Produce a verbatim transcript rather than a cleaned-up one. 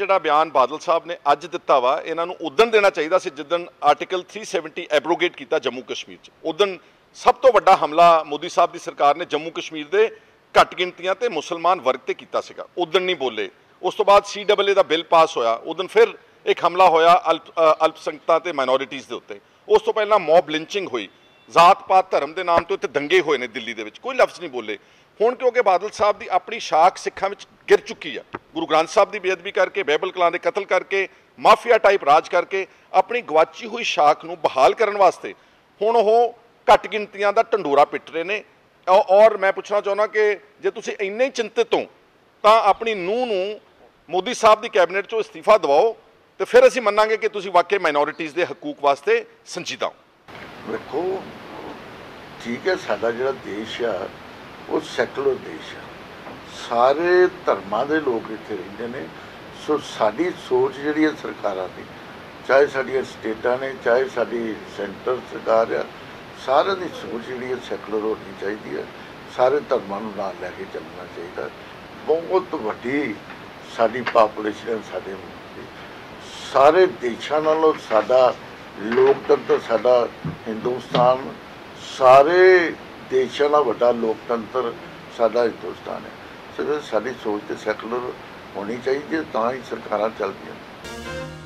ਜਿਹੜਾ ਬਿਆਨ ਬਾਦਲ ਸਾਹਿਬ ਨੇ ਅੱਜ ਦਿੱਤਾ ਵਾ ਇਹਨਾਂ ਨੂੰ ਉਦਣ ਦੇਣਾ ਚਾਹੀਦਾ ਸੀ ਜਿੱਦਣ ਆਰਟੀਕਲ तीन सौ सत्तर ਐਬਰੋਗੇਟ ਕੀਤਾ ਜੰਮੂ ਕਸ਼ਮੀਰ 'ਚ। ਉਦਣ ਸਭ ਤੋਂ ਵੱਡਾ ਹਮਲਾ ਮੋਦੀ ਸਾਹਿਬ ਦੀ ਸਰਕਾਰ ਨੇ ਜੰਮੂ ਕਸ਼ਮੀਰ ਦੇ ਘੱਟ ਗਿਣਤੀਆਂ ਤੇ ਮੁਸਲਮਾਨ ਵਰਗ ਤੇ ਕੀਤਾ ਸੀਗਾ। ਉਦਣ ਨਹੀਂ ਬੋਲੇ। ਉਸ ਤੋਂ ਬਾਅਦ ਸੀ ਡਬਲ ਏ ਦਾ ਬਿੱਲ ਪਾਸ ਹੋਇਆ, ਉਦਣ ਫਿਰ ਇੱਕ ਹਮਲਾ ਹੋਇਆ ਅਲਪ ਅਲਪਸੰਖਤਾਂ ਤੇ ਮਾਈਨੋਰਿਟੀਜ਼ ਦੇ ਉੱਤੇ। ਉਸ ਤੋਂ ਪਹਿਲਾਂ ਮੌਬ ਲਿੰਚਿੰਗ ਹੋਈ, ਜ਼ਾਤ ਪਾਤ ਧਰਮ ਦੇ ਨਾਮ ਤੋਂ ਇੱਥੇ ਦੰਗੇ ਹੋਏ ਨੇ ਦਿੱਲੀ ਦੇ ਵਿੱਚ, ਕੋਈ ਲਫ਼ਜ਼ ਨਹੀਂ ਬੋਲੇ। ਹੁਣ ਕਿਉਂਕਿ ਬਾਦਲ ਸਾਹਿਬ ਦੀ ਆਪਣੀ ਸ਼ਾਖ ਸਿੱਖਾਂ ਵਿੱਚ ਗਿਰ ਚੁੱਕੀ ਆ, ਗੁਰੂ ਗ੍ਰੰਥ ਸਾਹਿਬ ਦੀ ਬੇਅਦਬੀ ਕਰਕੇ, ਬਾਈਬਲ ਕਲਾਂ ਦੇ ਕਤਲ ਕਰਕੇ, ਮਾਫੀਆ ਟਾਈਪ ਰਾਜ ਕਰਕੇ ਆਪਣੀ ਗਵਾਚੀ ਹੋਈ ਸ਼ਾਖ ਨੂੰ ਬਹਾਲ ਕਰਨ ਵਾਸਤੇ ਹੁਣ ਉਹ ਘੱਟ ਗਿਣਤੀਆਂ ਦਾ ਢੰਡੋਰਾ ਪਿੱਟ ਰਹੇ ਨੇ। ਔਰ ਮੈਂ ਪੁੱਛਣਾ ਚਾਹੁੰਦਾ ਕਿ ਜੇ ਤੁਸੀਂ ਇੰਨੇ ਹੀ ਚਿੰਤਿਤ ਹੋ ਤਾਂ ਆਪਣੀ ਨੂੰਹ ਨੂੰ ਮੋਦੀ ਸਾਹਿਬ ਦੀ ਕੈਬਨਿਟ 'ਚੋਂ ਅਸਤੀਫਾ ਦਿਵਾਓ ਤੇ ਫਿਰ ਅਸੀਂ ਮੰਨਾਂਗੇ ਕਿ ਤੁਸੀਂ ਵਾਕਈ ਮਾਈਨੋਰਿਟੀਜ਼ ਦੇ ਹਕੂਕ ਵਾਸਤੇ ਸੰਜੀਦਾ ਹੋ। ਵੇਖੋ ਠੀਕ ਹੈ, ਸਾਡਾ ਜਿਹੜਾ ਦੇਸ਼ ਆ ਉਹ ਸੈਕੂਲਰ ਦੇਸ਼ ਆ, ਸਾਰੇ ਧਰਮਾਂ ਦੇ ਲੋਕ ਇੱਥੇ ਰਹਿੰਦੇ ਨੇ। ਸੋ ਸਾਡੀ ਸੋਚ ਜਿਹੜੀ ਹੈ ਸਰਕਾਰਾਂ ਦੀ, ਚਾਹੇ ਸਾਡੀਆਂ ਸਟੇਟਾਂ ਨੇ ਚਾਹੇ ਸਾਡੀ ਸੈਂਟਰ ਸਰਕਾਰ ਆ, ਸਾਰਿਆਂ ਦੀ ਸੋਚ ਜਿਹੜੀ ਹੈ ਸੈਕੂਲਰ ਹੋਣੀ ਚਾਹੀਦੀ ਹੈ। ਸਾਰੇ ਧਰਮਾਂ ਨੂੰ ਨਾਲ ਲੈ ਕੇ ਚੱਲਣਾ ਚਾਹੀਦਾ। ਬਹੁਤ ਵੱਡੀ ਸਾਡੀ ਪਾਪੂਲੇਸ਼ਨ ਹੈ ਸਾਡੇ ਮੁਲਕ ਦੀ, ਸਾਰੇ ਦੇਸ਼ਾਂ ਨਾਲੋਂ ਸਾਡਾ ਲੋਕਤੰਤਰ, ਸਾਡਾ ਹਿੰਦੁਸਤਾਨ ਸਾਰੇ ਦੇਸ਼ਾਂ ਦਾ ਵੱਡਾ ਲੋਕਤੰਤਰ ਸਾਡਾ ਹਿੰਦੁਸਤਾਨ ਹੈ। ਸੋ ਸਾਡੀ ਸੋਚ ਤੇ ਸੈਕੂਲਰ ਹੋਣੀ ਚਾਹੀਦੀ ਹੈ, ਤਾਂ ਹੀ ਸਰਕਾਰਾਂ ਚੱਲਦੀਆਂ।